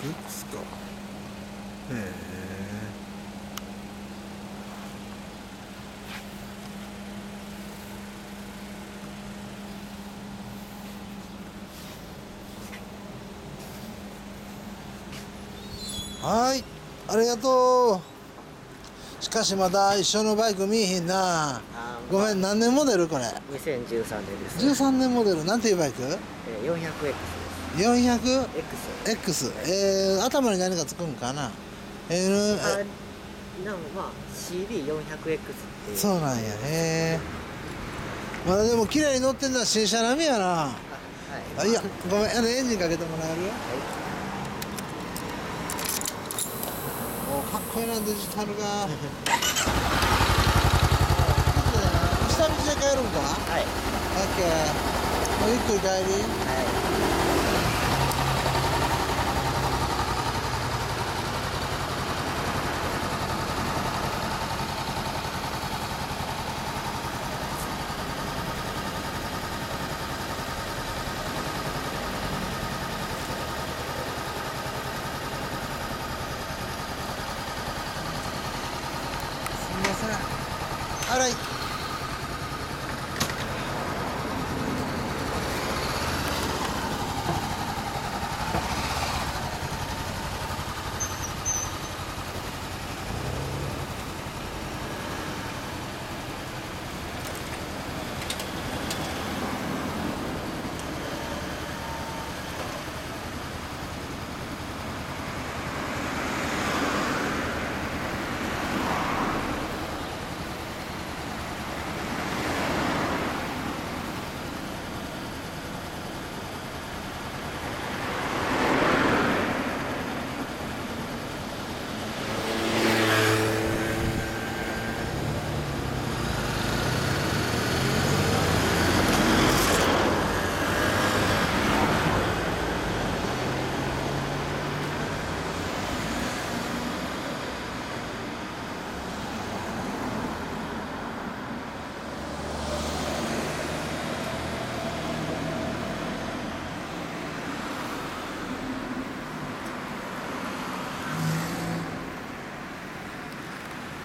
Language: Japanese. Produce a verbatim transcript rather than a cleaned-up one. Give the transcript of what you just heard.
ク X か。へえ。はい、ありがとう。しかしまだ一緒のバイク見えへんな。ごめん、何年モデルこれ？ にせんじゅうさんねんです。 じゅうさんねんモデル。なんていうバイク？ えー、よんひゃくエックス です。 よんひゃく X。 X。えー、頭に何かつくんかな。えー、 あ、なんまあ シービーよんひゃくエックス っていう。 そうなんや。へえ。まだでも綺麗に乗ってんのは新車並みやな。 あ、はい。 あ、いや、ごめん、あのエンジンかけてもらえる？ はい。 お、かっこいいな、デジタルが。下道で帰るんか？ はい。 オッケー。もうゆっくり帰り？ はい。 すみません。はい。